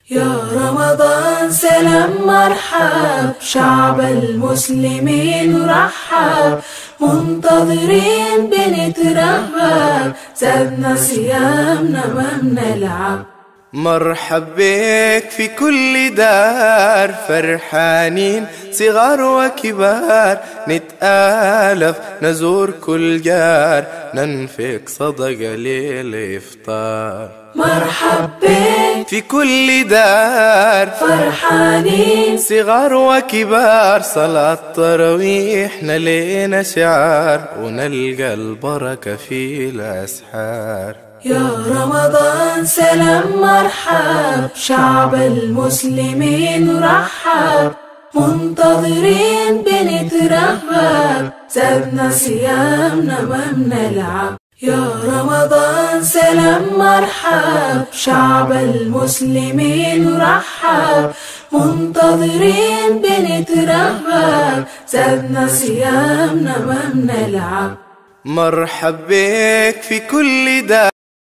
يا رمضان سلام مرحب، شعب المسلمين رحب، منتظرين بنترهب، زادنا صيامنا ما بنلعب. مرحب بك في كل دار، فرحانين صغار وكبار، نتآلف نزور كل جار، ننفق صدقة للإفطار. مرحب بك في كل دار، فرحانين صغار وكبار، صلاة تراويح نلينا شعار، ونلقى البركة في الأسحار. يا رمضان سلام مرحب، شعب المسلمين رحب، منتظرين بنترهب، زادنا صيامنا ما بنلعب. يا رمضان سلام مرحب، شعب المسلمين رحب، منتظرين بنترهب، زادنا صيامنا ما بنلعب. مرحب بك في كل دار.